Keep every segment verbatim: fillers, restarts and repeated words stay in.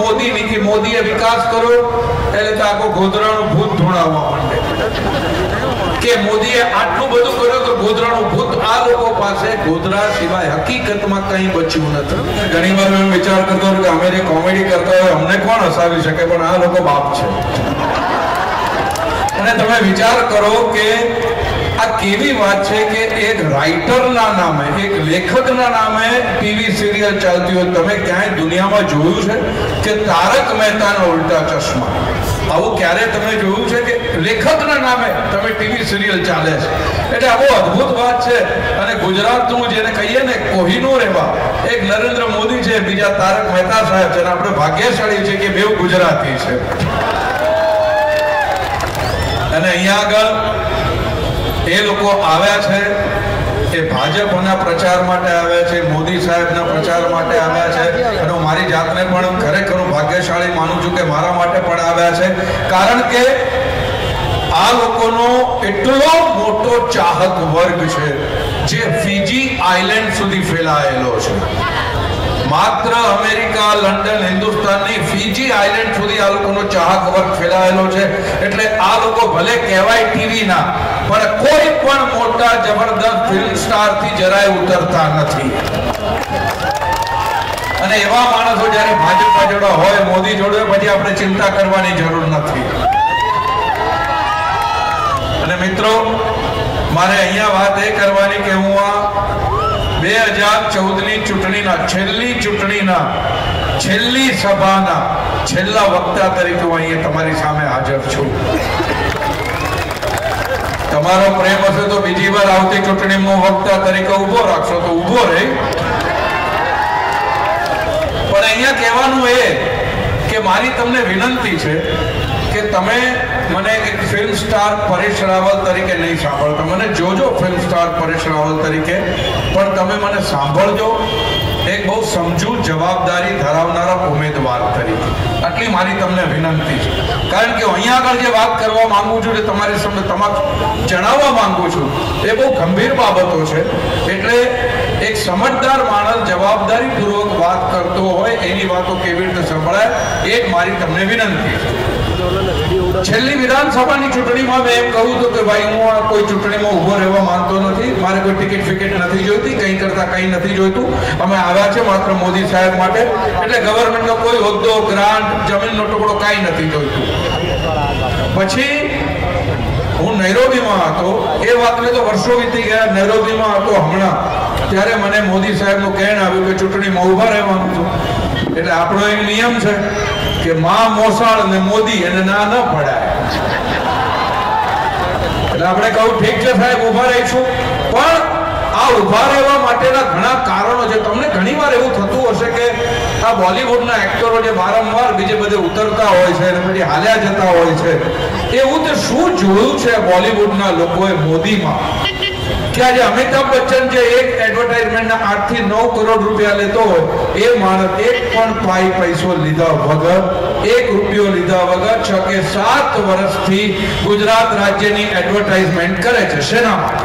મોદીની કે મોદીએ વિકાસ કર્યો એટલે તો આખો ગોધરાનું ભૂત ધોળાવવા માંડે કે મોદીએ આટલું બધું કર્યું તો ગોધરાનું ભૂત આ લોકો પાસે ગોધરા સિવાય હકીકતમાં કંઈ બચ્યું નથી. ઘણી વાર હું વિચાર કરતો હતો કે અમે જે કોમેડી કરતા હોય અમને કોણ હસાવી શકે, પણ આ લોકો બાપ છે. અને તમે વિચાર કરો કે આ કેવી વાત છે કે એક રાઇટરના નામે, એક લેખકના નામે ટીવી સિરિયલ ચાલતી હોય. તમે ક્યાંય દુનિયામાં જોયું છે કે તારક મહેતાના ઉલ્ટા ચશ્મા? આવું ક્યારે તમે જોયું છે કે લેખકના નામે તમે ટીવી સિરિયલ ચાલે છે? એટલે આ બહુ અદ્ભુત વાત છે. અને ગુજરાતનું જેને કહીએ ને કોહિનૂર, એવા એક નરેન્દ્ર મોદી છે, બીજા તારક મહેતા સાહેબ છે. આપણે ભાગ્યશાળી છે કે બેઉ ગુજરાતી છે. અને અહીંયા આગળ એ લોકો આવ્યા છે, એ ભાજપના પ્રચાર માટે આવ્યા છે, મોદી સાહેબના પ્રચાર માટે આવ્યા છે. અને હું મારી જાતને પણ ખરેખર ભાગ્યશાળી માનું છું કે મારા માટે પણ આવ્યા છે. કારણ કે આ લોકોનો એટલો મોટો ચાહક વર્ગ છે જે ફિજી આઇલેન્ડ સુધી ફેલાયેલો છે. માત્ર અમેરિકા, લંડન, હિન્દુસ્તાનની ફિજી આઇલેન્ડ સુધી આ લોકોનો ચાહક વર્ગ ફેલાયેલો છે. એટલે આ લોકો ભલે કહેવાય ટીવી ના, પણ કોઈ પણ મોટા જબરદસ્ત ફિલ્મ સ્ટાર થી જરાય ઉતરતા નથી. અને એવા માણસો જયારે ભાજપ જોડે હોય, મોદી જોડે, પછી આપણે ચિંતા કરવાની જરૂર નથી. અને મિત્રો, મારે અહીંયા વાત એ કરવાની કે હું આ બે હજાર ચૌદ ની ચૂંટણીના છેલ્લી ચૂંટણીના છેલ્લી સભાના છેલ્લા વક્તા તરીકે હું અહીંયા તમારી સામે હાજર છું. તમારો પ્રેમ હશે તો બીજી વાર આવતી ચૂંટણીમાં વક્તા તરીકે ઉભો રાખશો તો ઉભો રહે. પણ અહીંયા કહેવાનું એ કે મારી તમને વિનંતી છે કે તમે મને એક ફિલ્મ સ્ટાર પરેશ રાવલ તરીકે નહીં સાંભળતો. મને જોજો ફિલ્મ સ્ટાર પરેશ રાવલ તરીકે, પણ તમે મને સાંભળજો એક બહુ સમજુ, જવાબદારી ધરાવનારા ઉમેદવાર તરીકે. આટલી મારી તમને વિનંતી છે. કારણ કે અહીંયા આગળ જે વાત કરવા માંગુ છું, જે તમારી સામે તમારે જણાવવા માંગુ છું, એ બહુ ગંભીર બાબતો છે. એટલે એક સમજદાર માણસ જવાબદારીપૂર્વક વાત કરતો હોય એની વાતો કેવી રીતે સંભળાય, એ જ મારી તમને વિનંતી છે. છેલ્લી વિધાનસભાની ચૂંટણીમાં મેં એમ કહ્યું હતું કે ભાઈ હું આ કોઈ ચૂંટણીમાં ઉભો રહેવા માંગતો નથી, મારે કોઈ ટિકિટ ફિકિટ નથી જોઈતી, કંઈ કરતા કંઈ નથી જોઈતું. અમે આવ્યા છે માત્ર મોદી સાહેબ માટે. એટલે ગવર્મેન્ટનો કોઈ હોદ્દો, ગ્રાન્ટ, જમીનનો ટુકડો કાંઈ નથી જોઈતું. પછી હું નૈરોબીમાં હતો, એ વાતને તો વર્ષો વીતી ગયા. નૈરોબીમાં હતો હમણાં, ત્યારે મને મોદી સાહેબનું કહેણ આવ્યું કે ચૂંટણીમાં ઉભા રહેવાનું છું. એટલે આપણો એક નિયમ છે કે માં મોસાળ અને મોદી એને ના ન પડાય. એટલે આપણે કહું ઠીક છે સાહેબ, ઉભા રહીશું. પણ આ ઉભા રહેવા માટેના ઘણા કારણો છે. તમને ઘણી વાર એવું થતું હશે કે આ બોલિવૂડના એક્ટરો જે વારંવાર બીજે બધે ઉતરતા હોય છે અને પછી હાલ્યા જતા હોય છે, એવું તે શું જોયું છે બોલિવૂડના લોકોએ મોદીમાં કે આજે અમિતાભ બચ્ચન જે એક એડવર્ટાઇઝમેન્ટના આઠ થી નવ કરોડ રૂપિયા લેતો હોય, એ માણસ એક પણ પાઈ પૈસો લીધા વગર, એક રૂપિયો લીધા વગર છ કે સાત વર્ષથી ગુજરાત રાજ્યની એડવર્ટાઇઝમેન્ટ કરે છે. શેના માટે?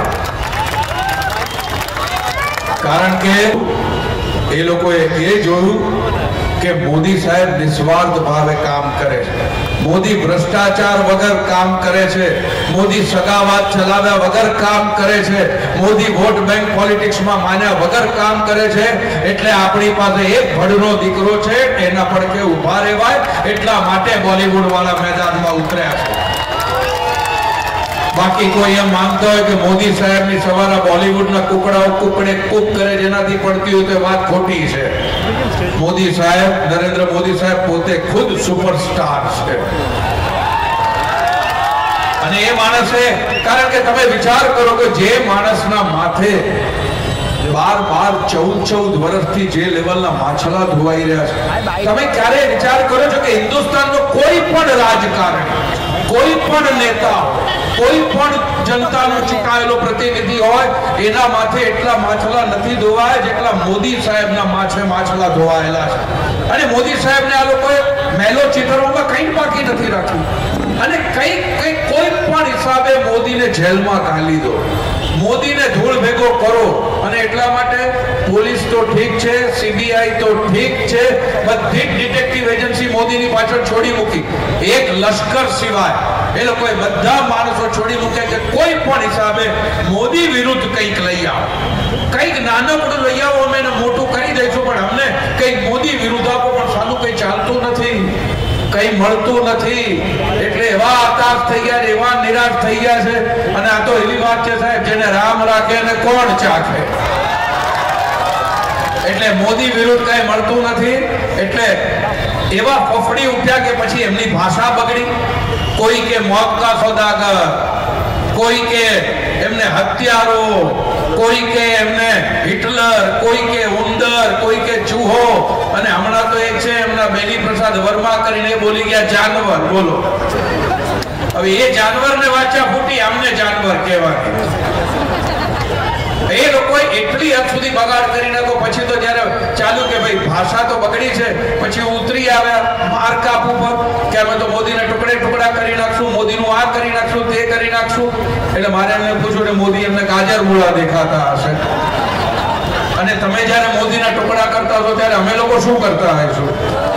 કારણ કે એ લોકોએ એ જોયું કે મોદી સાહેબ નિસ્વાર્થ ભાવે કામ કરે છે, મોદી ભ્રષ્ટાચાર વગર કામ કરે છે, મોદી સગાવાદ ચલાવ્યા વગર કામ કરે છે, મોદી વોટ બેંક પોલિટિક્સમાં માન્યા વગર કામ કરે છે. એટલે આપણી પાસે એક ભડનો દીકરો છે, એના પડખે ઉભા રહેવાય એટલા માટે બોલિવૂડ વાળા મેદાનમાં ઉતર્યા છે. બાકી કોઈ એમ માનતો હોય કે મોદી સાહેબની સવારે બોલિવૂડના કુકડાઓ કુકડે કુક કરે જેનાથી પડતી હોય તો વાત ખોટી છે. મોદી સાહેબ, નરેન્દ્ર મોદી સાહેબ પોતે ખુદ સુપરસ્ટાર છે. અને એ માણસે, કારણ કે તમે વિચાર કરો કે જે માણસના માથે બાર બાર ચૌદ ચૌદ વર્ષથી જે લેવલના માછલા ધોવાઈ રહ્યા છે, તમે ક્યારે વિચાર કરો છો કે હિન્દુસ્તાનનો કોઈ પણ રાજકારણી, કોઈ પણ નેતા, કોઈ પણ જનતાનો ચૂંટાયેલો પ્રતિનિધિ હોય, એના માથે એટલા માછલા નથી ધોવાય જેટલા મોદી સાહેબના માથે માછલા ધોવાયેલા છે. અને મોદી સાહેબને આ લોકોએ મેલો ચિતરવામાં કંઈ બાકી નથી રાખ્યું. અને કંઈક કંઈક કોઈ પણ હિસાબે મોદીને જેલમાં ઘાલી દો, મોદીને ધૂળ ભેગો કરો. અને એટલા માટે પોલીસ તો ઠીક છે, સીબીઆઈ તો ઠીક છે, બધી જ ડિટેક્ટિવ એજન્સી મોદીની પાછળ છોડી મૂકી, એક લશ્કર સિવાય એ લોકોએ બધા માણસો છોડી મૂક્યા કે કોઈ પણ હિસાબે મોદી વિરુદ્ધ કંઈક લઈ આવો, કંઈક નાનકડું લઈ આવો, અમે એને મોટું કરી દઈશું, પણ અમને કંઈક મોદી વિરુદ્ધ આપો. પણ સાલું કંઈ ચાલતું નથી, કંઈ મળતું નથી. એટલે એવા હતાશ થઈ ગયા છે, એવા નિરાશ થઈ ગયા છે. અને આ તો એવી વાત છે સાહેબ, જેને રામ રાખે અને કોણ ચાખે. એટલે મોદી વિરુદ્ધ કઈ મળતું નથી. એટલે એવા ફફડી ઉઠ્યા કે પછી એમની ભાષા બગડી. કોઈ કે મોત કા સોદાગર, કોઈ કે એમને હત્યારો, કોઈ કે એમને હિટલર, કોઈ કે ઉંદર, કોઈ કે ચૂહો. અને હમણાં તો એક છે એમના બેની પ્રસાદ વર્મા કરીને બોલી ગયા જાનવર. બોલો, હવે એ જાનવરને વાંચા ફૂટી, આમને જાનવર કહેવાય. એ લોકોએ એટલી હદ સુધી બગાડ કરી નાખો. પછી તો જયારે ચાલુ કે ભાઈ ભાષા તો બગડી છે, પછી ઉતરી આવ્યા માર કાપ ઉપર કે અમે તો મોદીને ટુકડે ટુકડા કરી નાખશું, મોદીનું આ કરી નાખશું, તે કરી નાખશું. એટલે મારે એમને પૂછ્યું કે મોદી એમને ગાજર મૂળા દેખાતા હશે, અને તમે જયારે મોદીના ટુકડા કરતા હશો ત્યારે અમે લોકો શું કરતા હશું?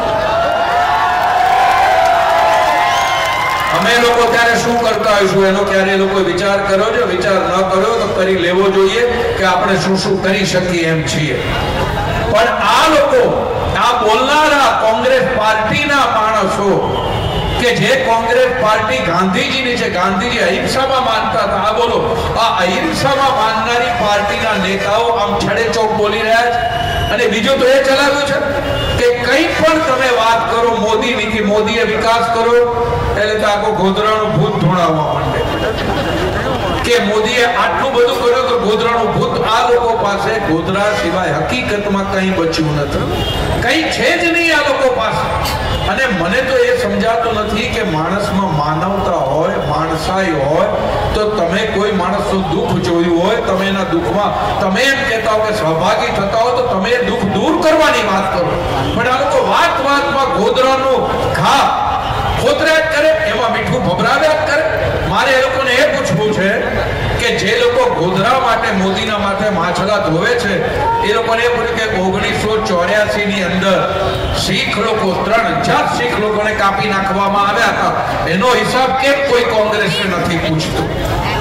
અમે લોકો ત્યારે શું કરતા હોઈશું એનો ક્યારે લોકો વિચાર કર્યો છે? વિચાર ન કર્યો તો કરી લેવો જોઈએ કે આપણે શું શું કરી શકીએ એમ છીએ. પણ આ લોકો, આ બોલનારા કોંગ્રેસ પાર્ટીના માણસો કે જે કોંગ્રેસ પાર્ટી ગાંધીજીની છે, ગાંધીજી અહિંસામાં માનતા હતા, આ બોલો આ અહિંસામાં માનનારી પાર્ટીના નેતાઓ આમ છડે ચોક બોલી રહ્યા છે. અને બીજું તો એ ચલાવ્યું છે કે કંઈ પણ તમે વાત કરો મોદીની કે મોદીએ વિકાસ કરો એટલે તો આખો ગોધરાનું ભૂત ધોળાવવા માંડે કે મોદીએ આટલું બધું કર્યું તો ગોધરાનું ભૂત. આ લોકો પાસે ગોધરા સિવાય હકીકતમાં કંઈ બચ્યું નથી, કંઈ છે જ નહીં આ લોકો પાસે. અને મને તો એ સમજાતું નથી કે માણસમાં માનવતા હોય, માણસાઈ હોય તો તમે કોઈ માણસનું દુઃખ જોયું હોય, તમે એના દુઃખમાં તમે એમ કહેતા હો કે સહભાગી થતા હો તો તમે એ દુઃખ દૂર કરવાની વાત કરો. પણ આ લોકો વાત વાતમાં ગોધરાનું ઘા ખોતરાટ કરે, એમાં મીઠું ભભરાવ્યા કરે. મારે એ લોકોને એ પૂછવું છે કે જે લોકો ગોધરા માટે મોદીના માથે માછલા ધોવે છે એ લોકોને એ પૂછ્યું કે ઓગણીસો ચોર્યાસી ની અંદર શીખ લોકો, ત્રણ હજાર શીખ લોકોને કાપી નાખવામાં આવ્યા હતા, એનો હિસાબ કેમ કોઈ કોંગ્રેસે નથી પૂછતું?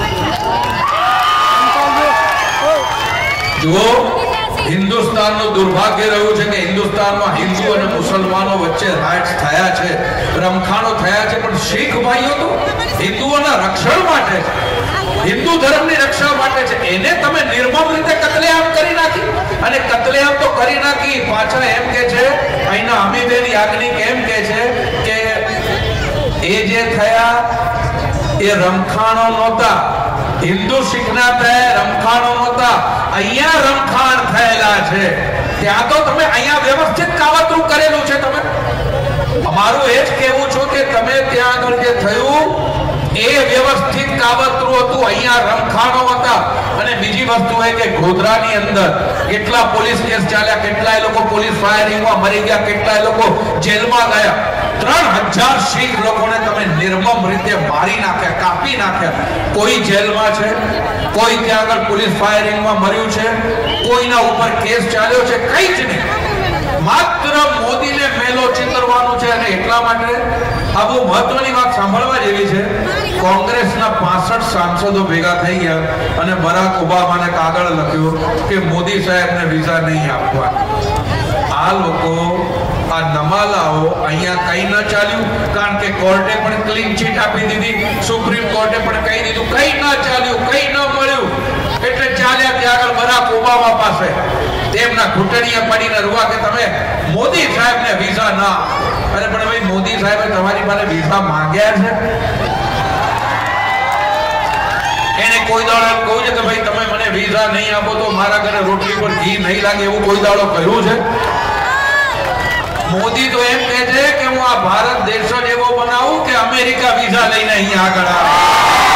જુઓ, હિન્દુસ્તાનનું દુર્ભાગ્ય રહ્યું છે કે હિન્દુસ્તાનમાં હિન્દુ અને મુસલમાનો વચ્ચે રાઇટ્સ થયા છે, રમખાણો થયા છે, પણ શીખ ભાઈઓ તો હિન્દુઓના રક્ષણ માટે છે, હિન્દુ ધર્મની રક્ષા માટે છે. એને તમે નિર્મમ રીતે કતલેઆમ કરી નાખી. અને કતલેઆમ તો કરી નાખી, પાછા એમ કે છે અહીંના હમીદેન યાજ્ઞિક એમ કે છે કે એ જે થયા એ રમખાણો નહોતા, હિન્દુ શીખના થયા રમખાણો નહોતા, અહીંયા રમખાણ થયેલા છે. ત્યાં તો તમે અહીંયા વ્યવસ્થિત કાવતરું કરેલું છે. તમે, અમારું એ જ કહેવું છું કે તમે ત્યાં આગળ જે થયું એ વ્યવસ્થિત કાવતરું હતું, અહીંયા રમખાણો હતા. અને બીજી વસ્તુ એ કે ગોધરાની અંદર કેટલા પોલીસ કેસ ચાલ્યા, કેટલાય લોકો પોલીસ ફાયરિંગમાં મરી ગયા, કેટલાય લોકો જેલમાં ગયા. ત્રણ હજાર શીખ લોકોને તમે નિર્મમ રીતે મારી નાખ્યા, કાપી નાખ્યા. કોઈ જેલમાં છે, કોઈ ત્યાં આગળ પોલીસ ફાયરિંગમાં મર્યું છે, કોઈના ઉપર કેસ ચાલ્યો છે, કઈ જ નહીં. માત્ર મોદીને મેલો ચિતરવાનું છે. અને એટલા માટે આ બહુ મહત્વની વાત સાંભળવા જેવી છે. કોંગ્રેસના પાસઠ સાંસદો ભેગા થઈ ગયા અને બરાક ઓબામાને કાગળ લખ્યો કે મોદી સાહેબને વિઝા નહીં આપવા. આ લોકો, આ નમાલાઓ અહીંયા કઈ ન ચાલ્યું, કારણ કે કોર્ટે પણ ક્લીન ચીટ આપી દીધી, સુપ્રીમ કોર્ટે પણ કહી દીધું, કઈ ન ચાલ્યું, કઈ ન મળ્યું. એટલે ચાલ્યા ત્યાં આગળ બરાક ઓબામા પાસે તેમના ઘૂંટણીયા પડીને રૂવા કે તમે મોદી સાહેબને વિઝા ના. અરે પણ ભાઈ, મોદી સાહેબે તમારી પાસે વિઝા માંગ્યા છે? એને કોઈ દાડો કહ્યું છે કે ભાઈ તમે મને વિઝા નહીં આપો તો મારા ઘરે રોટલી પર ઘી નહીં લાગે, એવું કોઈ દાડો કહ્યું છે? મોદી તો એમ કહે છે કે હું આ ભારત દેશ જ એવો બનાવું કે અમેરિકા વિઝા લઈને અહીંયા આગળ આવે.